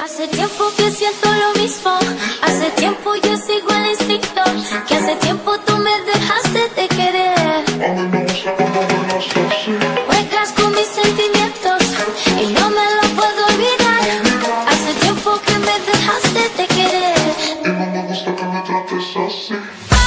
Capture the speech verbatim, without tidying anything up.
Hace tiempo que siento lo mismo, hace tiempo yo sigo el instinto, que hace tiempo tú me dejaste de querer. A mí me gusta cuando bailas así. Juegas con mis sentimientos y no me lo puedo olvidar. Hace tiempo que me dejaste de querer Y no me gusta que me trates así.